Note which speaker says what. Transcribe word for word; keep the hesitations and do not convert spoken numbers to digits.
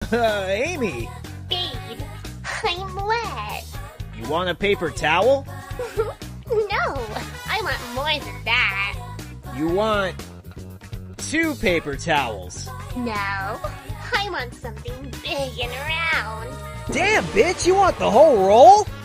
Speaker 1: Uh, Amy,
Speaker 2: Babe, I'm wet.
Speaker 1: you want a paper towel?
Speaker 2: No, I want more than that.
Speaker 1: You want two paper towels.
Speaker 2: No, I want something big and round.
Speaker 1: Damn, bitch, you want the whole roll?